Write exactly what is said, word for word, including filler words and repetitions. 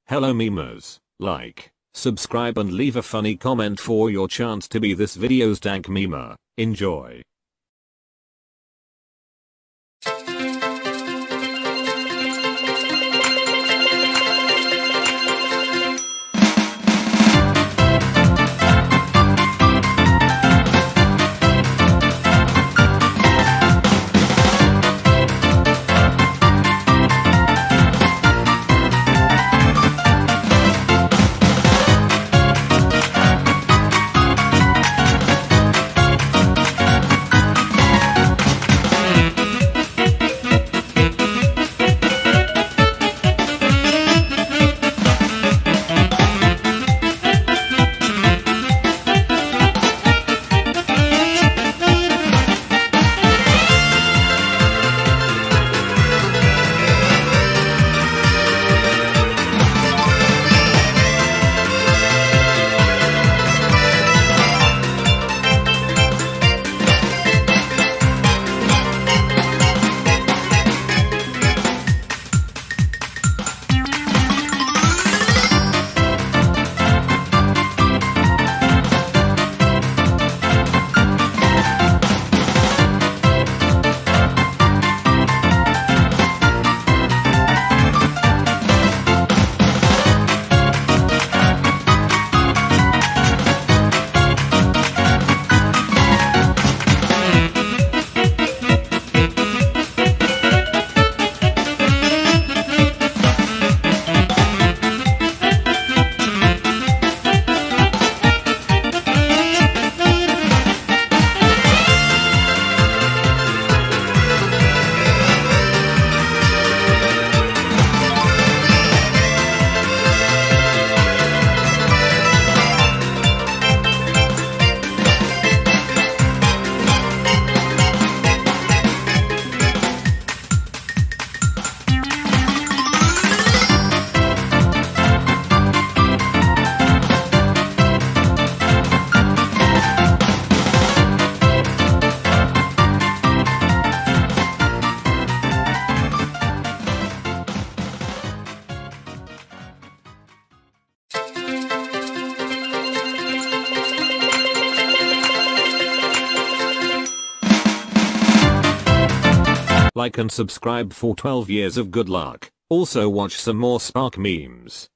Hello memers, like, subscribe and leave a funny comment for your chance to be this video's dank memer. Enjoy. Like and subscribe for twelve years of good luck. Also watch some more Spark memes.